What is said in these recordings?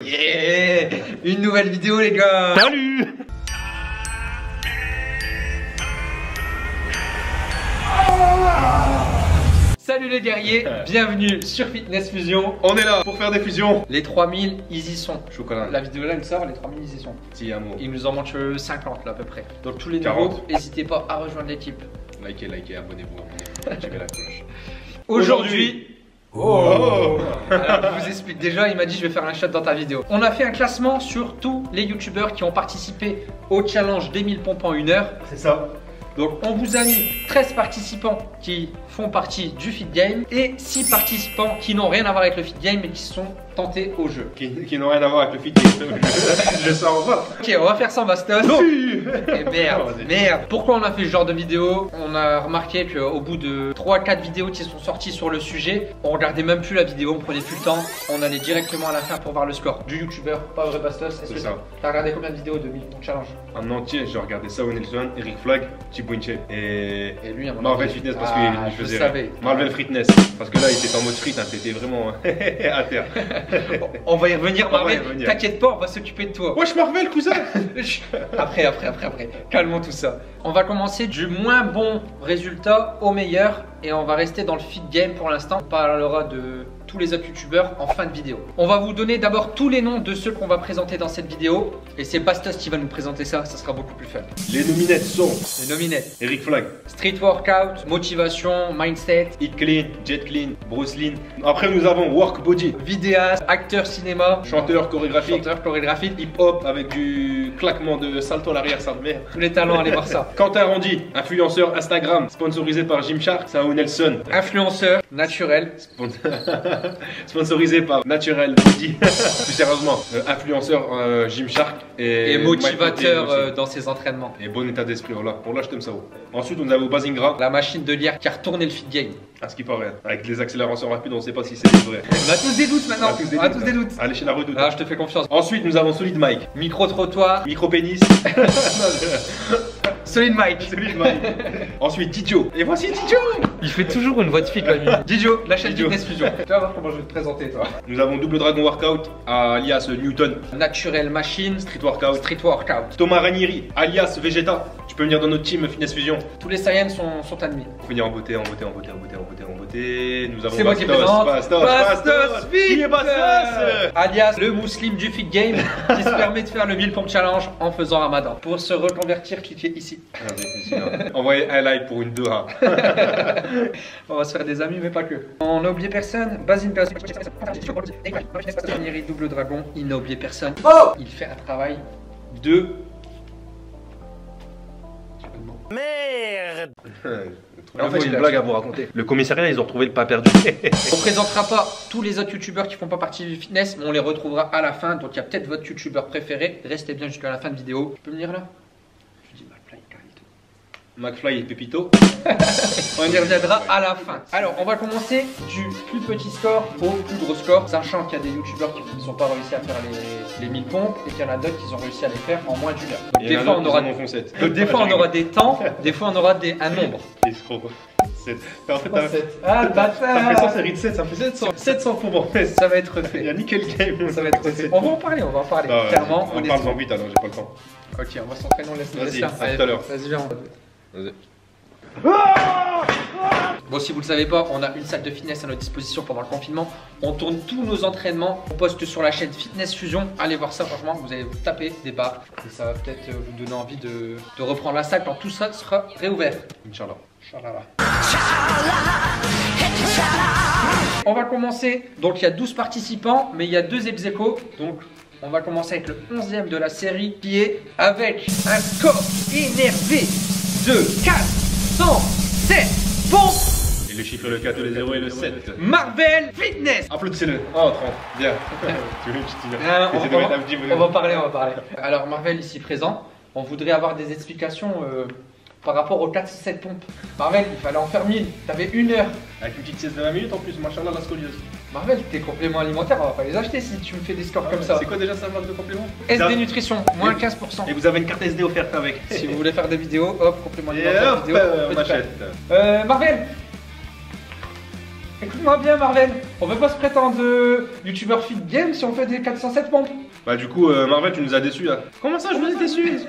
Yeah, une nouvelle vidéo les gars. Salut. Salut les guerriers, bienvenue sur Fitness Fusion. On est là pour faire des fusions. Les 3000 ils y sont. Chocolat. La vidéo là elle sort, les 3000 ils y sont. Si, un mot. Il nous en manque 50 là à peu près. Donc tous les 40. nouveaux, n'hésitez pas à rejoindre l'équipe. Likez, abonnez-vous, activez la cloche. Aujourd'hui, Oh. alors, je vous explique déjà, il m'a dit je vais faire un shot dans ta vidéo. On a fait un classement sur tous les youtubeurs qui ont participé au challenge des 1000 pompes en 1 heure. C'est ça. Donc on vous a mis 13 participants qui font partie du Fit Game et 6 participants qui n'ont rien à voir avec le Fit Game mais qui sont tentés au jeu. Qui n'ont rien à voir avec le fitness. Je sens pas. Ok, on va faire sans bastos. Et merde, Vas-y. merde. Pourquoi on a fait ce genre de vidéo? On a remarqué qu'au bout de 3-4 vidéos qui sont sorties sur le sujet, on regardait même plus la vidéo, on prenait plus le temps. On allait directement à la fin pour voir le score du youtubeur, pas vrai bastos. C'est ça. T'as regardé combien de vidéos de 1000 pompes challenge? En entier, j'ai regardé ça, Nelson, Eric Flag, Chibunche et lui, à mon Marvel avis- Fitness parce Ah, qu'il je faisait. savais. Marvel Fitness parce que là, il était en mode street, hein, c'était vraiment à terre. On va y revenir, On va y Marvel. revenir. T'inquiète pas, on va s'occuper de toi. Wesh Marvel, cousin. Après. Calmons tout ça. On va commencer du moins bon résultat au meilleur et on va rester dans le Fit Game pour l'instant. On parlera de tous les autres youtubeurs en fin de vidéo. On va vous donner d'abord tous les noms de ceux qu'on va présenter dans cette vidéo et c'est Bastos qui va nous présenter ça sera beaucoup plus fun. Les nominates sont Les nominés: Eric Flag, Street Workout, Motivation, Mindset, Eat Clean, Jet Clean, Bruce Lean. Après, nous avons Work Body, vidéaste, acteur cinéma, chanteur chorégraphique, chanteur chorégraphique, hip-hop avec du claquement de salto à l'arrière, ça de merde. tous les talents, allez voir ça. Quentin Randy, influenceur Instagram, sponsorisé par Gymshark, Sao Nelson, Influenceur, naturel, sponsorisé par Naturel Body, plus sérieusement, influenceur Gymshark et My motivateur Protein aussi. dans ses entraînements. Et bon état d'esprit, voilà. Pour là, je t'aime ça. Ensuite, on a au Bazingra, La machine de lierre qui a retourné le Fit Game. à ce qui paraît, avec les accélérations rapides, on ne sait pas si c'est vrai. On a tous des doutes maintenant. On a tous des doutes. Allez chez la redoute. Ah, je te fais confiance. Ensuite, nous avons Solid Mike, Micro-trottoir, micro-pénis, Solid Mike. Solid Mike. Ensuite, Didio. Et voici Didio. Il fait toujours une voix de fille comme lui. Didio, la chaîne Didio. Fitness Fusion. Tu vas voir comment je vais te présenter toi. Nous avons Double Dragon Workout, alias Newton, Naturel Machine, Street Workout. Street Workout. Thomas Ranieri, alias Vegeta. Tu peux venir dans notre team Fitness Fusion. Tous les Saiyans sont admis. Pour venir en beauté. Nous avons C'est moi qui Bastos, présente. Bastos, Fit. Qui est Bastos. Alias le Mousseline du Fit Game qui se permet de faire le 1000 pompes challenge en faisant Ramadan. Pour se reconvertir, cliquez ici. Envoyez un like pour une 2A. On va se faire des amis, mais pas que. On n'a oublié personne. Basine, Double Dragon, il n'a oublié personne. Oh. Il fait un travail de. Merde! En fait, j'ai une blague à vous raconter. Le commissariat, ils ont retrouvé le pas perdu. On présentera pas tous les autres youtubeurs qui font pas partie du fitness, mais on les retrouvera à la fin. Donc il y a peut-être votre youtubeur préféré. Restez bien jusqu'à la fin de vidéo. Tu peux venir là? Je dis McFly, Carlito. McFly et Pepito. On y reviendra à la fin. Alors, on va commencer du plus petit score au plus gros score, sachant qu'il y a des youtubeurs qui ne sont pas réussi à faire les 1000 pompes et qu'il y en a d'autres qui ont réussi à les faire en moins d'une heure. Donc, des fois, on aura des temps, des fois, on aura un nombre. Escroc. 7. En fait, 7. Ah, le ça fait bâtard! ça série de 7, ça fait 700 pompes en fait. Ça va être Il y refait. a nickel game. Ça va être refait. On va en parler, Clairement, on est parle en vite alors, j'ai pas le temps. Ok, on va s'entraîner, on laisse Vas-y, faire. à tout à l'heure. Vas-y, viens. Vas-y. Bon, si vous le savez pas, on a une salle de fitness à notre disposition pendant le confinement. On tourne tous nos entraînements. On poste sur la chaîne Fitness Fusion. Allez voir ça, franchement, vous allez vous taper des barres. Et ça va peut-être vous donner envie de reprendre la salle quand tout ça sera réouvert. Inch'Allah. Inch'Allah. On va commencer. Donc il y a 12 participants, mais il y a 2 ex-aequo. Donc on va commencer avec le 11e de la série qui est avec un score énervé de 407 pompes. Et le chiffre, le 4, le 0 et le 7. Marvel Fitness. Applaudissez-le. Oh, 30. Bien. Tu veux, je te Ah, dis. on va parler. Alors Marvel ici présent, on voudrait avoir des explications par rapport aux 407 pompes. Marvel, il fallait en faire 1000, t'avais 1 heure. Avec une petite sieste de 20 minutes en plus, machallah, la scoliose. Marvel, tes compléments alimentaires, on va pas les acheter si tu me fais des scores comme ça. C'est quoi déjà ça, marque de complément? SD Nutrition, moins 15%. Et vous avez une carte SD offerte avec. Si vous voulez faire des vidéos, hop, complément Et alimentaire, hop, vidéo, on petit achète. Marvel, Écoute-moi bien, Marvel. On veut pas se prétendre youtubeur fit game si on fait des 407 pompes. Bah du coup, Marvel, tu nous as déçus là. Comment ça, je vous ai déçus?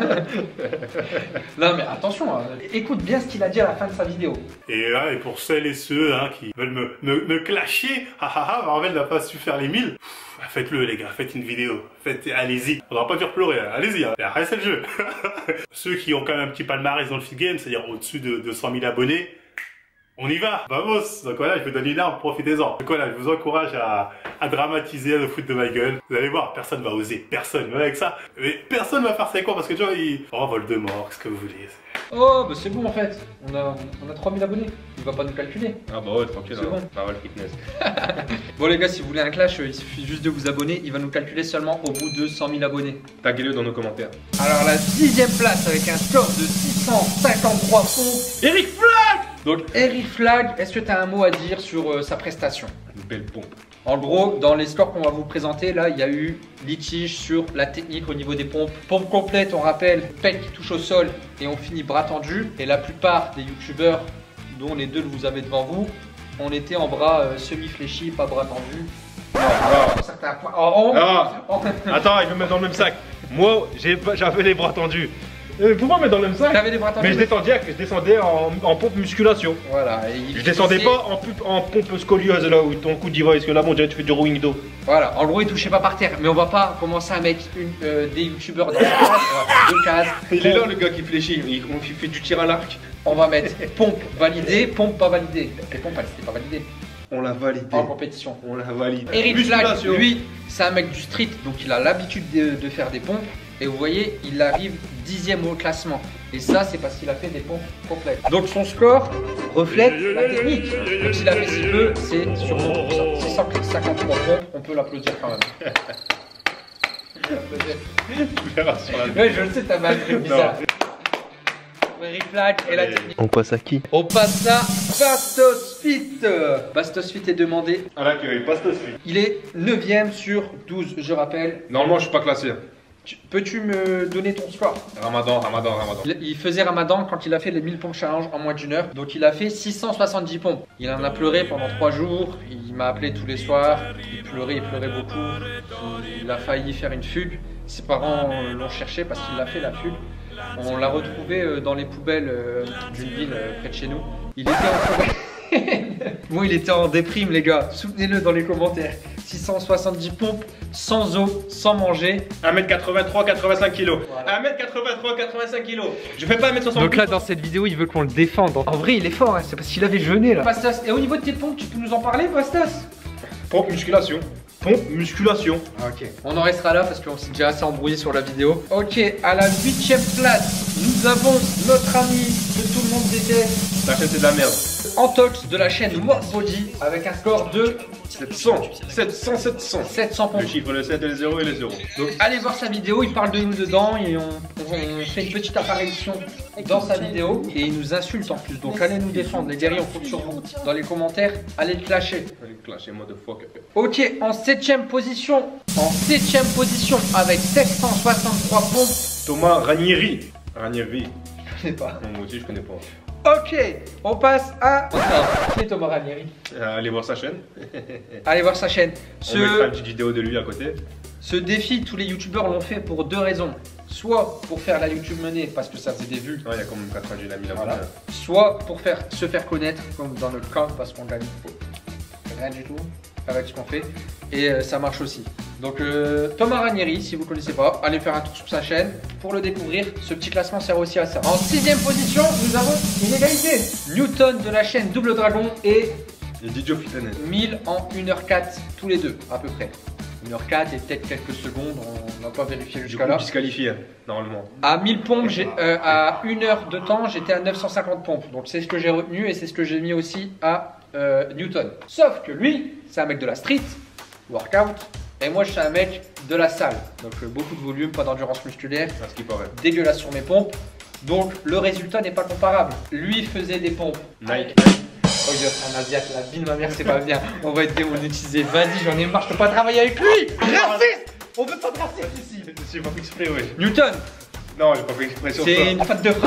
Non mais attention, écoute bien ce qu'il a dit à la fin de sa vidéo. Et pour celles et ceux qui veulent me clasher, Marvel n'a pas su faire les 1000. Faites-le les gars, faites une vidéo, allez-y. On va pas faire pleurer, allez-y, après c'est le jeu. Ceux qui ont quand même un petit palmarès dans le feed game, c'est-à-dire au-dessus de 100 000 abonnés, on y va, vamos. Donc voilà, je vous donne une arme, profitez-en. Donc voilà, je vous encourage à dramatiser, à le foutre de ma gueule. Vous allez voir, personne va oser, personne, même avec ça. Mais personne va faire ça quoi, parce que tu vois, oh, Voldemort, qu'est-ce que vous voulez? Oh, bah c'est bon en fait, on a 3000 abonnés, il va pas nous calculer. Ah bah ouais, tranquille, c'est bon. Marvel Fitness. Bon les gars, si vous voulez un clash, il suffit juste de vous abonner, il va nous calculer seulement au bout de 100 000 abonnés. Taguez-le dans nos commentaires. Alors la 10e place avec un score de 653 pompes, Eric Flag. Donc Eric Flag, est-ce que tu as un mot à dire sur sa prestation? Une belle pompe. En gros, dans les scores qu'on va vous présenter, là, il y a eu litige sur la technique au niveau des pompes. Pompe complète, on rappelle, pec qui touche au sol et on finit bras tendu. Et la plupart des youtubeurs, dont les deux que vous avez devant vous, on était en bras semi-fléchis, pas bras tendus. Certains points. Attends, il veut me mettre dans le même sac. Moi, j'avais les bras tendus. Pourquoi mettre dans le même sac? T'avais des bras tendus. Mais je descendais en pompe musculation. Voilà. Je descendais pas en pompe scoliose là où ton coup d'y va. Parce que là, bon, tu fais du rowing d'eau. Voilà, en gros, il touchait pas par terre. Mais on va pas commencer à mettre des youtubeurs dans deux cases. Il est là le gars qui fléchit. Il fait du tir à l'arc. On va mettre pompe validée, pompe pas validée. Les pompes, elles étaient pas validées. On l'a validé. En compétition. On l'a validé. Eric Flag, lui, c'est un mec du street, donc il a l'habitude de faire des pompes. Et vous voyez, il arrive 10e au classement. Et ça, c'est parce qu'il a fait des pompes complètes. Donc son score reflète la technique. Donc s'il a fait si peu, c'est sûrement pour ça. 653 pompes, on peut l'applaudir quand même. Ouais, je le sais, t'as mal fait bizarre. Eric Flag et la technique. On passe à qui? On passe à Bastos Fit. Bastos Fit est demandé. À l'accueil, Bastos Fit. Il est 9e sur 12, je rappelle. Normalement, je suis pas classé. Peux-tu me donner ton score? Ramadan. Il faisait Ramadan quand il a fait les 1000 pompes challenge en moins d'une heure. Donc il a fait 670 pompes. Il en a pleuré pendant 3 jours. Il m'a appelé tous les soirs. Il pleurait beaucoup. Il a failli faire une fugue. Ses parents l'ont cherché parce qu'il a fait la fugue. On l'a retrouvé dans les poubelles d'une ville près de chez nous. Il était en bon, il était en déprime les gars. Soutenez-le dans les commentaires. 670 pompes, sans eau, sans manger. 1m83, 85 kg. Voilà. 1m83, 85 kg. Je fais pas 1m60. Donc là, dans cette vidéo, il veut qu'on le défende. En vrai, il est fort, hein. C'est parce qu'il avait jeûné là. Bastos, et au niveau de tes pompes, tu peux nous en parler, Bastos? Pompe musculation. Pompe musculation. Ok. On en restera là parce qu'on s'est déjà assez embrouillé sur la vidéo. Ok, à la 8e place, nous avons notre ami que tout le monde déteste. La chaîne c'est de la merde. Antox de la chaîne More Body avec un score de 700 pompes. Le chiffre, le 7 et le 0 et le 0. Donc allez voir sa vidéo, il parle de nous dedans et on fait une petite apparition dans sa vidéo et il nous insulte en plus. Donc allez nous défendre les guerriers, on compte sur vous. Dans les commentaires, allez le clasher. Allez le clasher, motherfucker. Ok, en 7e position. Avec 763 pompes. Thomas Ranieri. Ranieri. Je connais pas. Moi aussi je connais pas. Ok, on passe à... Qui est Thomas Ranieri? Allez voir sa chaîne. Allez voir sa chaîne. On mettra une petite vidéo de lui à côté. Ce défi, tous les youtubeurs l'ont fait pour 2 raisons. Soit pour faire la YouTube money parce que ça faisait des vues. Ouais, il y a quand même 90 000 abonnés. Voilà. Soit pour se faire connaître, comme dans notre cas, parce qu'on gagne rien du tout avec ce qu'on fait. Et ça marche aussi. Donc Thomas Ranieri, si vous ne connaissez pas, allez faire un tour sur sa chaîne pour le découvrir. Ce petit classement sert aussi à ça. En 6e position, nous avons une égalité. Newton de la chaîne Double Dragon et Didio Fitness. 1000 en 1h04 tous les deux à peu près. 1h04 et peut-être quelques secondes, on n'a pas vérifié jusqu'à là. Disqualifié normalement. À 1000 pompes, à 1 heure de temps, j'étais à 950 pompes. Donc c'est ce que j'ai retenu et c'est ce que j'ai mis aussi à Newton. Sauf que lui, c'est un mec de la street, workout, et moi je suis un mec de la salle. Donc beaucoup de volume, pas d'endurance musculaire, À ce qui paraît. dégueulasse sur mes pompes. Donc le résultat n'est pas comparable. Lui faisait des pompes. Nike. Oh, il un asiate, la vie de ma mère, c'est pas bien. On va être démonétisé. Vas-y, j'en ai marre, je peux pas travailler avec lui. Raciste. On veut pas de raciste ici. J'ai pas fait exprès, ouais. Newton, Non, j'ai pas fait exprès sur c'est ça. une faute de frappe.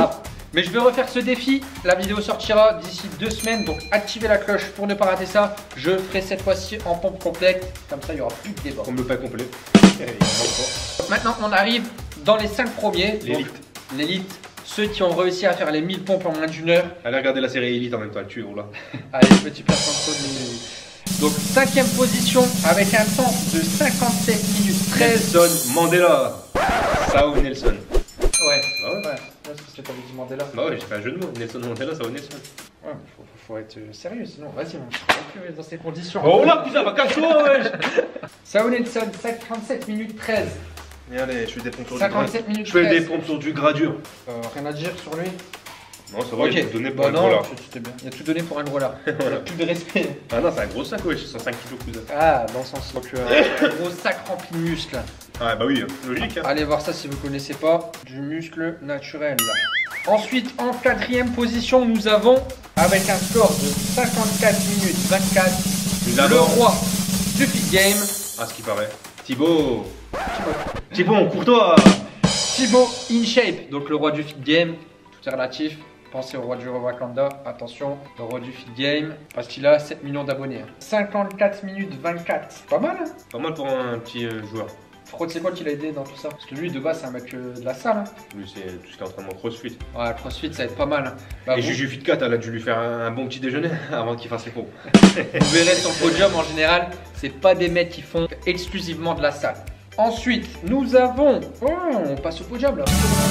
Mais je vais refaire ce défi. La vidéo sortira d'ici 2 semaines. Donc activez la cloche pour ne pas rater ça. Je ferai cette fois-ci en pompe complète. Comme ça, il n'y aura plus de débat. Comme le pain complet. Maintenant, on arrive dans les 5 premiers. L'élite. L'élite. Ceux qui ont réussi à faire les 1000 pompes en moins d'1 heure. Allez regarder la série Elite en même temps, elle tue là. Allez, petit placement de donc 5ème position avec un temps de 57 minutes 13. Nelson Mandela. Sao Nelson. Ouais. Ah ouais. Ouais, parce que t'avais dit Mandela. Bah ouais, j'ai fait un jeu de mots. Nelson Mandela, Sao Nelson. Ouais, faut être sérieux, sinon vas-y, on ne peut dans ces conditions. Oh là, cousin, va casse-toi, wesh. Sao Nelson, 57 minutes 13. Et allez, je fais des pompes sur du 57 minutes Je fais 13. des pompes sur du gradure. Rien à dire sur lui. Non, ça va, Ok. il a tout donné pour Bah un non, gros là. c'était bien. Il a tout donné pour un gros là. Il a plus de respect. Ah non, c'est un gros sac, wesh, 105 kilos, cousin. Ah, dans ce sens. Donc un gros sac rempli de muscles. Ah bah oui, logique. Hein. Allez voir ça si vous connaissez pas. Du muscle naturel. Ensuite, en 4ème position, nous avons, avec un score de 54 minutes 24, le roi du fit game. Ah, ce qui paraît. Thibaut. Thibaut, on court toi. Thibaut InShape, donc le roi du fit game. Tout est relatif. Pensez au roi du Wakanda, attention, le roi du fit game, parce qu'il a 7 millions d'abonnés. 54 minutes 24, c'est pas mal hein. Pas mal pour un petit joueur. Fraude, c'est quoi qui l'a aidé dans tout ça? Parce que lui, de base, c'est un mec de la salle. Hein. Lui, c'est tout ce qui est entraînement crossfit. Ouais, crossfit, ça va être pas mal. Hein. Bah, Et vous, Juju Fit 4, elle a dû lui faire un bon petit déjeuner avant qu'il fasse les pompes. vous verrez son podium en général, c'est pas des mecs qui font exclusivement de la salle. Ensuite, nous avons. Oh, on passe au podium là.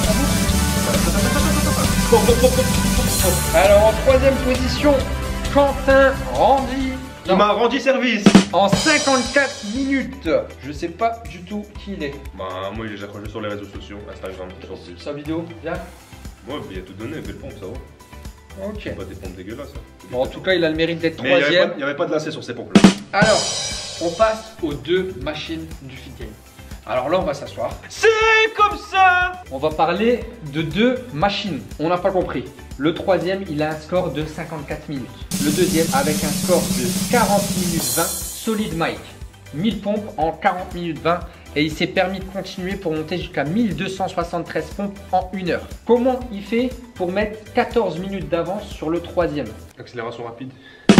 Alors, en 3ème position, Quentin Randy. Il m'a rendu service. En 54 minutes. Je sais pas du tout qui il est. Bah, moi, il est accroché sur les réseaux sociaux, Instagram, sur plus. Sa vidéo, bien. Ouais, il a tout donné, belle pompe, ça va. Ok. Pas des pompes dégueulasses. Hein. Bon, en tout cas, il a le mérite d'être Mais il 3ème. n'y avait pas de lacet sur ces pompes-là. Alors, on passe aux 2 machines du fit game. Alors là, on va s'asseoir. C'est comme ça. On va parler de 2 machines. On n'a pas compris. Le 3ème, il a un score de 54 minutes. Le 2ème, avec un score de 40 minutes 20, Solid Mike. 1000 pompes en 40 minutes 20. Et il s'est permis de continuer pour monter jusqu'à 1273 pompes en 1 heure. Comment il fait pour mettre 14 minutes d'avance sur le 3ème? Accélération rapide.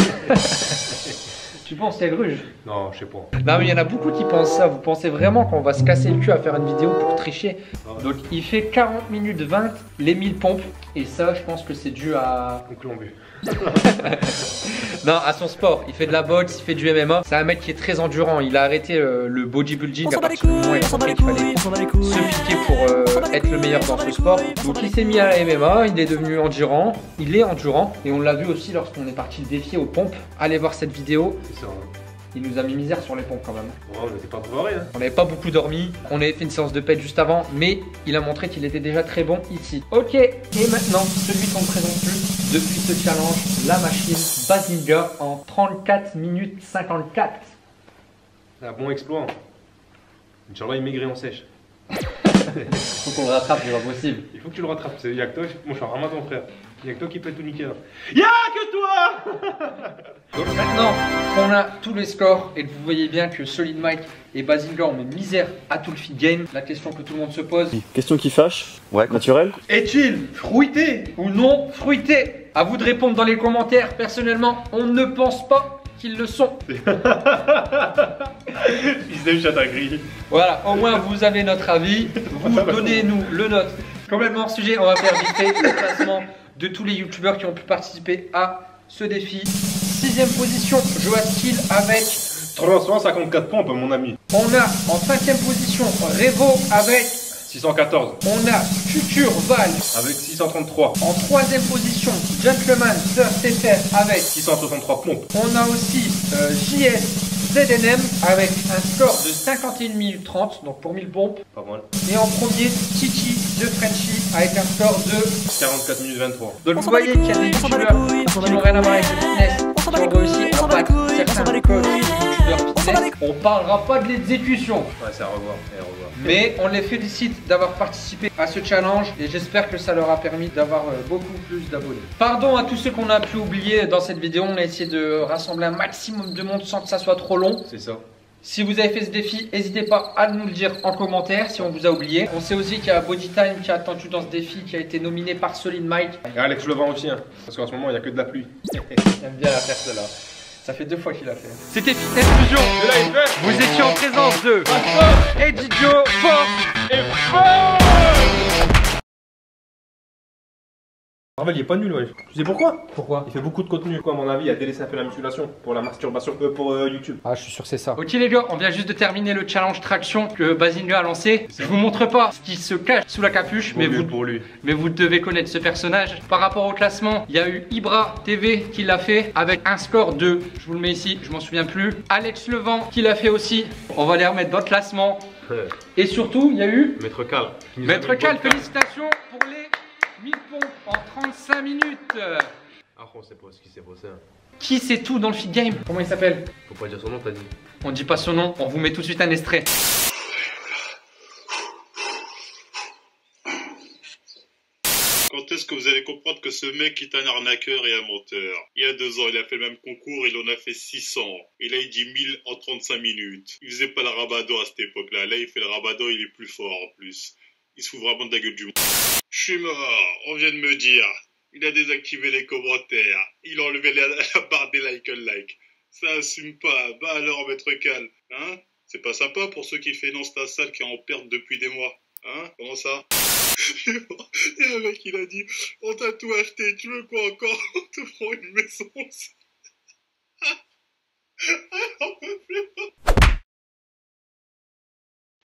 Tu penses c'est gruge? Non, je sais pas. Non mais il y en a beaucoup qui pensent ça. Vous pensez vraiment qu'on va se casser le cul à faire une vidéo pour tricher? Donc il fait 40 minutes 20 les 1000 pompes. Et ça je pense que c'est dû à... Donc l'embut. Non, à son sport. Il fait de la boxe, il fait du MMA. C'est un mec qui est très endurant. Il a arrêté le bodybuilding à partir du moment où il a compris qu'il fallait se piquer pour être le meilleur dans ce sport. Donc il s'est mis à la MMA, il est devenu endurant. Il est endurant. Et on l'a vu aussi lorsqu'on est parti le défier aux pompes. Allez voir cette vidéo. C'est ça. Hein. Il nous a mis misère sur les pompes quand même. Ouais, on n'était pas préparés. Hein. On n'avait pas beaucoup dormi, on avait fait une séance de pète juste avant, mais il a montré qu'il était déjà très bon ici. Ok, et maintenant, celui qu'on ne présente plus depuis ce challenge, la machine Bazinga en 34 minutes 54. C'est un bon exploit. Hein. Inch'Allah, il maigrit en sèche. Faut qu'on le rattrape, c'est pas possible. Il faut que tu le rattrapes. Il y a que toi, moi je suis un ramadan ton frère. Il y a que toi qui peut tout niquer là. Il y a que toi. Donc maintenant qu'on a tous les scores et que vous voyez bien que Solid Mike et Bazinga ont mis misère à tout le feed game, la question que tout le monde se pose, Question qui fâche. Ouais, naturel. est-il fruité ou non fruité? À vous de répondre dans les commentaires. Personnellement, on ne pense pas qu'ils le sont. Fils de chat à gris. Voilà, au moins vous avez notre avis. Vous donnez-nous le note. Complètement hors sujet, on va faire vite fait le classement de tous les youtubeurs qui ont pu participer à ce défi. 6ème position, Joaskill avec. 354 pompes, mon ami. On a en 5ème position Revo avec. 614. On a Future Val Avec 633. en 3ème position, Gentleman First FR avec. 663 pompes. On a aussi JS ZNM avec un score de 51 minutes 30, donc pour 1000 pompes. Pas mal. Et en premier, Titi de Frenchy avec un score de. 44 minutes 23. Donc vous voyez qu'il y a des youtubeurs qui n'ont rien à voir avec le fitness, qui ont réussi à battre certains coachs youtubeurs fitness. On parlera pas de l'exécution, Ouais, c'est à revoir. Et à revoir. mais on les félicite d'avoir participé à ce challenge et j'espère que ça leur a permis d'avoir beaucoup plus d'abonnés. Pardon à tous ceux qu'on a pu oublier dans cette vidéo, on a essayé de rassembler un maximum de monde sans que ça soit trop long. C'est ça. Si vous avez fait ce défi, n'hésitez pas à nous le dire en commentaire si on vous a oublié. On sait aussi qu'il y a Bodytime qui a attendu dans ce défi, qui a été nominé par Solid Mike. Et Alex Levent aussi, hein, parce qu'en ce moment il n'y a que de la pluie. J'aime bien la faire celle-là. Ça fait 2 fois qu'il l'a fait. C'était Fitness Fusion. Vous étiez en présence de Eddie Joe, Force et Fort. Marvel il est pas nul, ouais. Tu sais pourquoi? Pourquoi? Il fait beaucoup de contenu. Quoi, à mon avis, il a délaissé un peu la musculation pour la masturbation, pour YouTube. Ah, je suis sûr que c'est ça. Ok les gars, on vient juste de terminer le challenge traction que Bazinga a lancé. Je vous montre pas ce qui se cache sous la capuche, mais vous devez connaître ce personnage. Par rapport au classement, il y a eu Ibra TV qui l'a fait avec un score de, je vous le mets ici, je m'en souviens plus. Alex Levent qui l'a fait aussi. On va les remettre dans le classement. Et surtout, il y a eu Maître Cal. Maître Cal, félicitations pour les 1000 pompes en 35 minutes. Ah, on sait pas ce qui s'est passé. Hein. Qui sait tout dans le fit game? Comment il s'appelle? Faut pas dire son nom, t'as dit. On dit pas son nom, on vous met tout de suite un extrait. Quand est-ce que vous allez comprendre que ce mec est un arnaqueur et un menteur? Il y a 2 ans, il a fait le même concours, il en a fait 600. Et là, il dit 1000 en 35 minutes. Il faisait pas le rabattant à cette époque-là. Là, il fait le rabattant, il est plus fort en plus. Il se fout vraiment de la gueule du monde. Je suis mort, on vient de me dire. Il a désactivé les commentaires. Il a enlevé la barre des like. Ça assume pas. Bah alors, maître Cal. Hein? C'est pas sympa pour ceux qui financent ta salle qui est en perte depuis des mois. Hein? Comment ça? Et le mec, il a dit, on t'a tout acheté, tu veux quoi encore? On te prend une maison aussi. On peut plus.